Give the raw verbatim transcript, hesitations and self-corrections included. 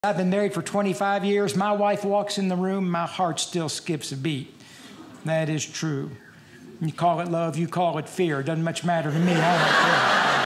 I've been married for twenty-five years. My wife walks in the room, my heart still skips a beat. That is true. You call it love, you call it fear. It doesn't much matter to me. I don't care.